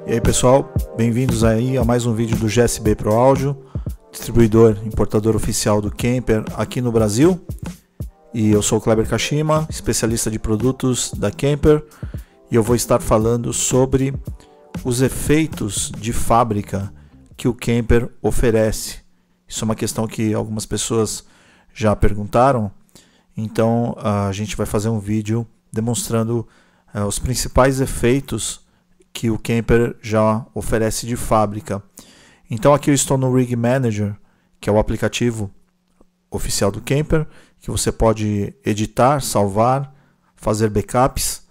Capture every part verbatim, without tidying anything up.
E aí pessoal, bem-vindos aí a mais um vídeo do G S B Pro Áudio, distribuidor, importador oficial do Kemper aqui no Brasil. E eu sou o Kleber Kashima, especialista de produtos da Kemper, e eu vou estar falando sobre os efeitos de fábrica que o Kemper oferece. Isso é uma questão que algumas pessoas já perguntaram, então a gente vai fazer um vídeo demonstrando uh, os principais efeitos que o Kemper já oferece de fábrica. Então aqui eu estou no Rig Manager, que é o aplicativo oficial do Kemper, que você pode editar, salvar, fazer backups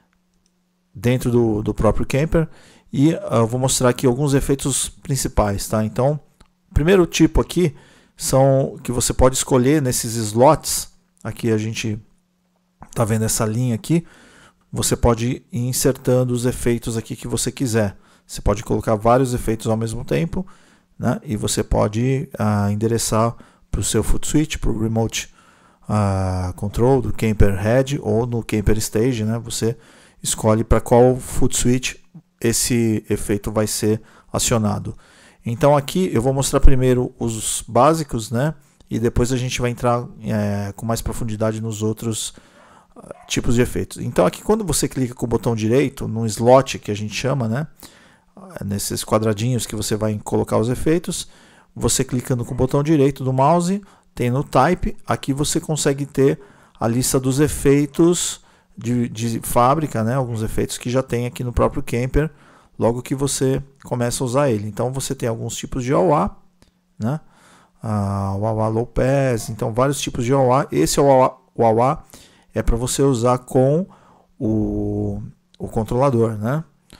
dentro do, do próprio Kemper. E uh, eu vou mostrar aqui alguns efeitos principais, tá? Então, o primeiro tipo aqui são que você pode escolher nesses slots. Aqui a gente está vendo essa linha aqui. Você pode ir insertando os efeitos aqui que você quiser. Você pode colocar vários efeitos ao mesmo tempo, né? E você pode uh, endereçar para o seu foot switch, para o remote uh, control do Kemper Head ou no Kemper Stage, né? Você escolhe para qual foot switch esse efeito vai ser acionado. Então aqui eu vou mostrar primeiro os básicos, né? E depois a gente vai entrar é, com mais profundidade nos outros uh, tipos de efeitos. Então aqui quando você clica com o botão direito, no slot que a gente chama, né? Nesses quadradinhos que você vai colocar os efeitos, você clicando com o botão direito do mouse, tem no Type, aqui você consegue ter a lista dos efeitos de, de fábrica, né? Alguns efeitos que já tem aqui no próprio Kemper, logo que você começa a usar ele. Então você tem alguns tipos de wah wah, né? Uh, wah wah low pass, então vários tipos de wah wah. Esse wah wah é para você usar com o, o controlador, né?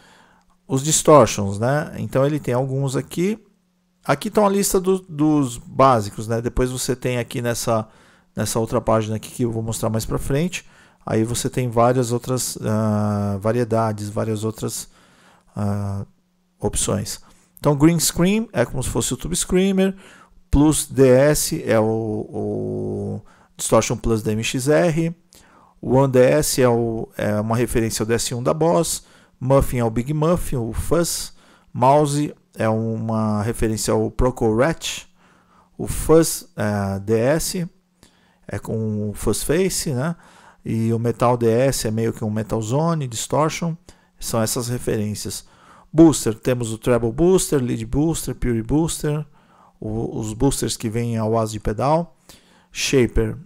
Os distortions, né? Então ele tem alguns aqui. Aqui estão a lista do, dos básicos, né? Depois você tem aqui nessa, nessa outra página aqui que eu vou mostrar mais para frente. Aí você tem várias outras uh, variedades, várias outras uh, opções. Então Green Screen é como se fosse o Tube Screamer. Plus D S é o, o Distortion Plus da M X R. O One D S é, o, é uma referência ao D S um da Boss. Muffin é o Big Muffin, o Fuzz. Mouse é uma referência ao Proco Ratch. O Fuzz é, D S é com o Fuzz Face, né? E o Metal D S é meio que um Metal Zone, Distortion. São essas referências. Booster, temos o Treble Booster, Lead Booster, Pure Booster. O, os boosters que vêm ao asa de pedal. Shaper.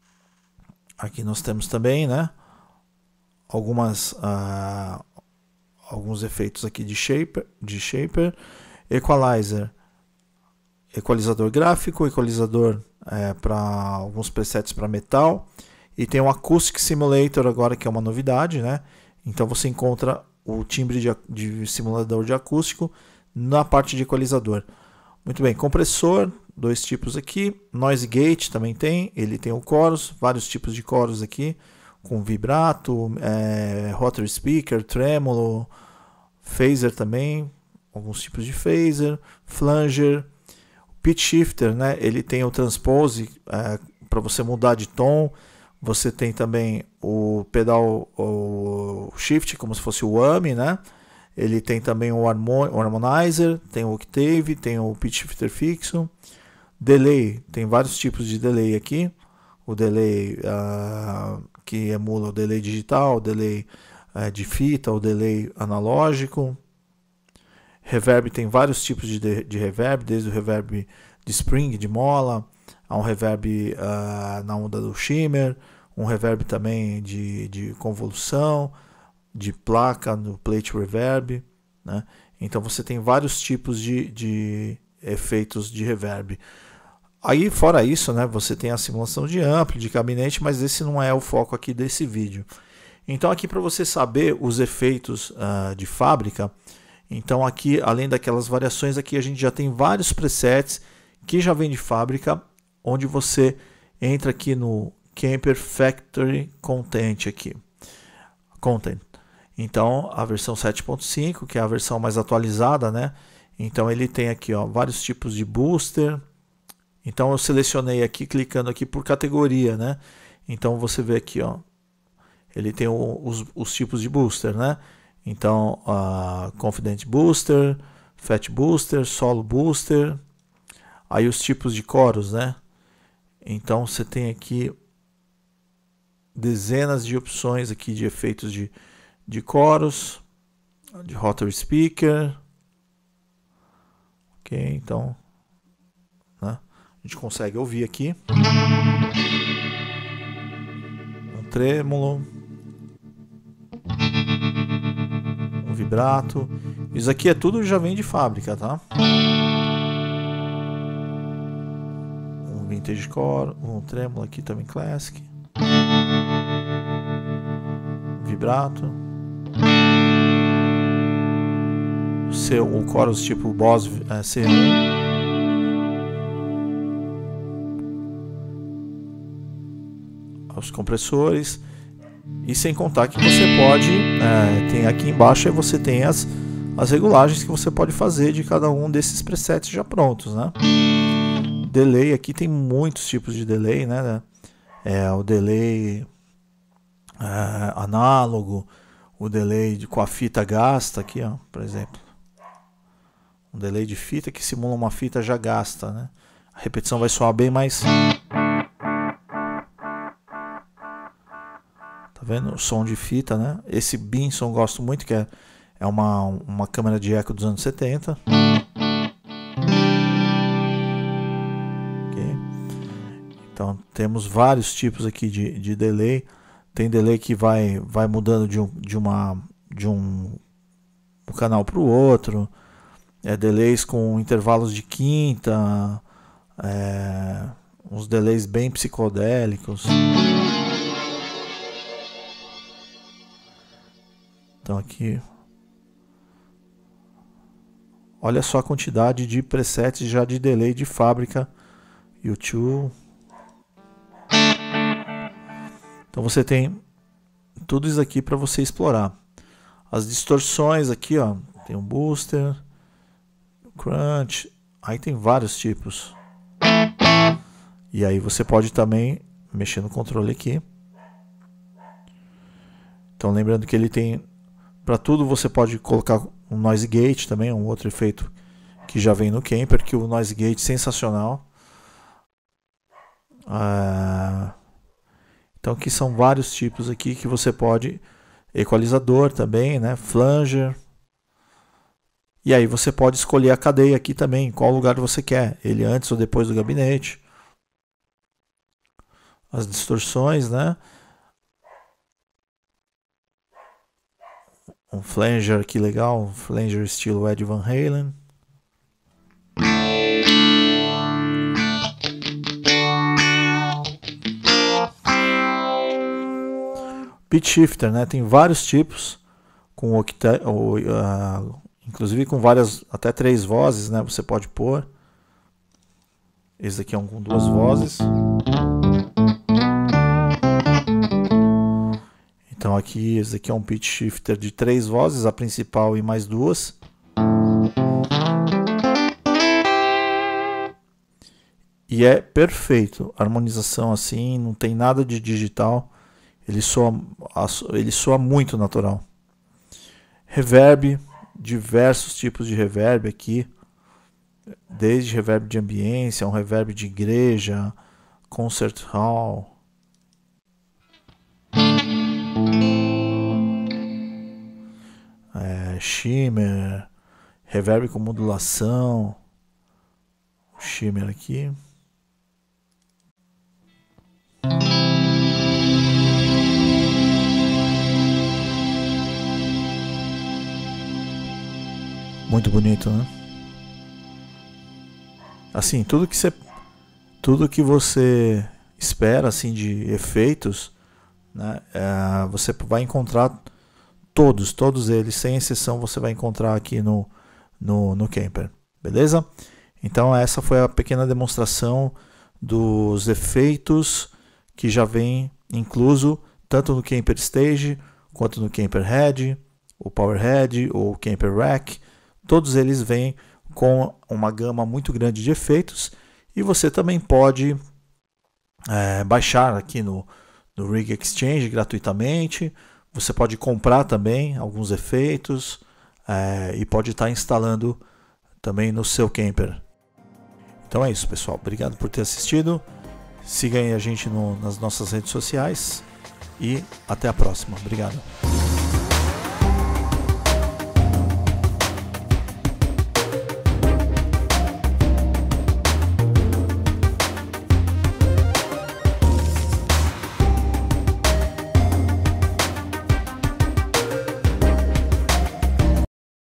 Aqui nós temos também, né? Algumas... Uh, alguns efeitos aqui de shaper, de shaper. Equalizer, equalizador gráfico, equalizador é, para alguns presets para metal, e tem o Acoustic Simulator agora, que é uma novidade, né? Então você encontra o timbre de, de simulador de acústico na parte de equalizador. Muito bem, compressor, dois tipos aqui. Noise Gate também tem, ele tem o chorus, vários tipos de chorus aqui, com vibrato, é, rotary speaker, tremolo, phaser também, alguns tipos de phaser, flanger, pitch shifter, né? Ele tem o transpose é, para você mudar de tom. Você tem também o pedal, o shift, como se fosse o A M, né? Ele tem também o harmonizer, tem o octave, tem o pitch shifter fixo. Delay, tem vários tipos de delay aqui. O delay uh, que emula o delay digital, o delay uh, de fita, o delay analógico. Reverb, tem vários tipos de, de, de reverb, desde o reverb de spring, de mola, a um reverb uh, na onda do shimmer, um reverb também de, de convolução, de placa no plate reverb, né? Então você tem vários tipos de, de efeitos de reverb. Aí, fora isso, né, você tem a simulação de ampli, de gabinete, mas esse não é o foco aqui desse vídeo. Então aqui, para você saber os efeitos uh, de fábrica, então aqui, além daquelas variações, aqui a gente já tem vários presets que já vem de fábrica, onde você entra aqui no Kemper Factory Content aqui. Content. Então a versão sete ponto cinco, que é a versão mais atualizada, né? Então ele tem aqui, ó, vários tipos de booster. Então eu selecionei aqui, clicando aqui por categoria, né? Então você vê aqui, ó, ele tem o, os, os tipos de booster, né? Então, uh, Confident Booster, Fat Booster, Solo Booster. Aí os tipos de coros, né? Então você tem aqui dezenas de opções aqui de efeitos de, de coros, de Rotary Speaker. Ok, então, né? A gente consegue ouvir aqui um trêmulo, um vibrato. Isso aqui é tudo já vem de fábrica, tá? Um vintage core, um trêmulo aqui também classic, vibrato, C, o chorus tipo Boss é, C um. Os compressores, e sem contar que você pode é, tem aqui embaixo, aí você tem as, as regulagens que você pode fazer de cada um desses presets já prontos, né? Delay, aqui tem muitos tipos de delay, né? É, o delay é, análogo, o delay de, com a fita gasta aqui, ó, por exemplo, um delay de fita que simula uma fita já gasta, né? A repetição vai soar bem mais. Tá vendo? O som de fita, né? Esse Binson eu gosto muito, que é, é uma, uma câmera de eco dos anos setenta. Okay. Então temos vários tipos aqui de, de delay. Tem delay que vai, vai mudando de um, de uma, de um, um canal para o outro. É, delays com intervalos de quinta. É, uns delays bem psicodélicos. Então aqui, olha só a quantidade de presets já de delay de fábrica. YouTube. Então você tem tudo isso aqui para você explorar. As distorções aqui, ó, tem um booster, crunch, aí tem vários tipos. E aí você pode também mexer no controle aqui. Então lembrando que ele tem, para tudo você pode colocar um noise gate também, um outro efeito que já vem no Kemper, que o noise gate sensacional. Ah, então aqui são vários tipos aqui que você pode, equalizador também, né, flanger. E aí você pode escolher a cadeia aqui também, qual lugar você quer, ele antes ou depois do gabinete. As distorções, né? Um flanger aqui legal, um flanger estilo Ed Van Halen. Pitch shifter, né? Tem vários tipos, com octa ou, uh, inclusive com várias, até três vozes, né? Você pode pôr. Esse aqui é um com duas vozes. Então aqui, esse aqui é um pitch shifter de três vozes, a principal e mais duas. E é perfeito, harmonização assim, não tem nada de digital, ele soa, ele soa muito natural. Reverb, diversos tipos de reverb aqui, desde reverb de ambiência, um reverb de igreja, concert hall. É, shimmer, reverb com modulação, shimmer aqui. Muito bonito, né? Assim, tudo que você, tudo que você espera assim de efeitos, né? É, você vai encontrar todos, todos eles, sem exceção, você vai encontrar aqui no, no, no Kemper, beleza? Então essa foi a pequena demonstração dos efeitos que já vem incluso tanto no Kemper Stage quanto no Kemper Head, o Power Head ou o Kemper Rack. Todos eles vêm com uma gama muito grande de efeitos e você também pode é, baixar aqui no, no Rig Exchange gratuitamente. Você pode comprar também alguns efeitos é, e pode estar instalando também no seu camper. Então é isso, pessoal. Obrigado por ter assistido. Siga aí a gente no, nas nossas redes sociais e até a próxima. Obrigado.